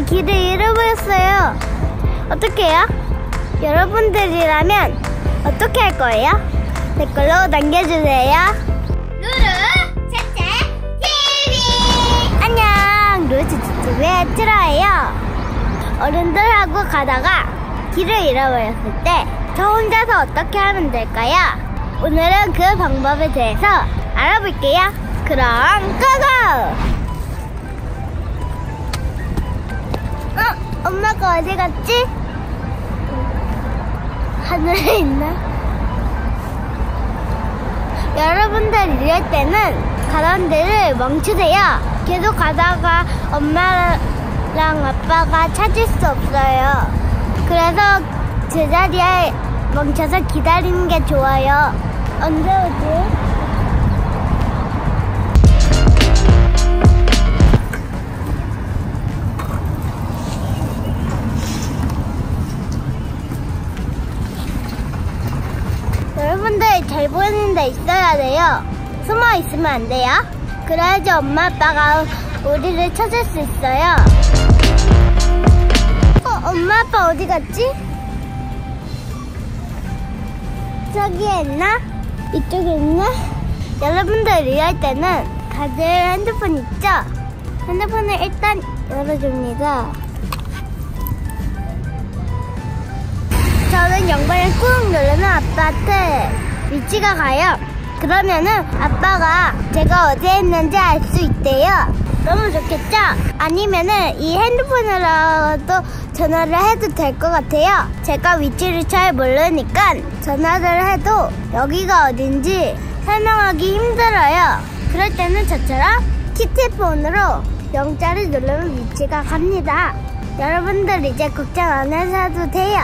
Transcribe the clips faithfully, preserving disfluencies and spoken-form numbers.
길을 잃어버렸어요. 어떻게 해요? 여러분들이라면 어떻게 할 거예요? 댓글로 남겨주세요. 루루 채채 티비. 안녕, 루루 채채TV의 트라예요. 어른들하고 가다가 길을 잃어버렸을 때 저 혼자서 어떻게 하면 될까요? 오늘은 그 방법에 대해서 알아볼게요. 그럼 고고! 어? 엄마가 어디 갔지? 하늘에 있나? 여러분들 이럴 때는 가던 데를 멈추세요. 계속 가다가 엄마랑 아빠가 찾을 수 없어요. 그래서 제자리에 멈춰서 기다리는 게 좋아요. 언제 오지? 여러분들 잘 보이는 데 있어야 돼요. 숨어 있으면 안 돼요. 그래야지 엄마 아빠가 우리를 찾을 수 있어요. 어, 엄마 아빠 어디 갔지? 저기에 있나? 이쪽에 있나? 여러분들 이럴 때는 다들 핸드폰 있죠? 핸드폰을 일단 열어줍니다. 저는 영번을 꾹 누르면 아빠한테 위치가 가요. 그러면은 아빠가 제가 어디에 있는지 알 수 있대요. 너무 좋겠죠? 아니면은 이 핸드폰으로도 전화를 해도 될 것 같아요. 제가 위치를 잘 모르니까 전화를 해도 여기가 어딘지 설명하기 힘들어요. 그럴 때는 저처럼 키티폰으로 영자를 누르면 위치가 갑니다. 여러분들 이제 걱정 안 하셔도 돼요.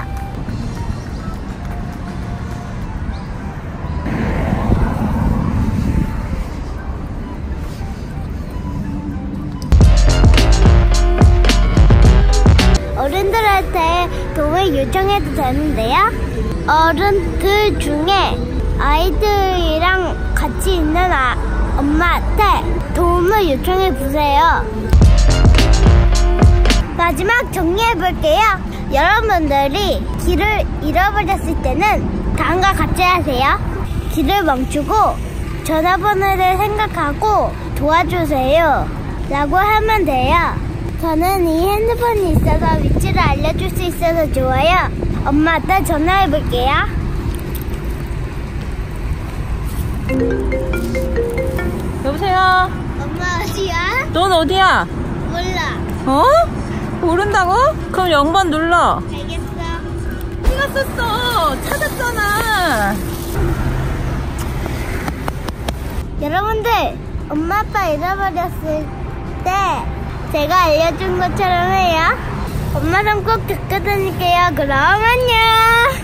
어른들한테 도움을 요청해도 되는데요. 어른들 중에 아이들이랑 같이 있는 아, 엄마한테 도움을 요청해 보세요. 마지막 정리해 볼게요. 여러분들이 길을 잃어버렸을 때는 다음과 같이 하세요. 길을 멈추고 전화번호를 생각하고 도와주세요 라고 하면 돼요. 저는 이 핸드폰이 있어서 위치를 알려줄 수 있어서 좋아요. 엄마한테 전화해 볼게요. 여보세요? 엄마 어디야? 넌 어디야? 몰라. 어? 모른다고? 그럼 영번 눌러. 알겠어. 찍었었어. 찾았잖아. 여러분들, 엄마 아빠 잃어버렸을 때 제가 알려준 것처럼 해요. 엄마 손 꼭 듣고 다닐게요. 그럼 안녕.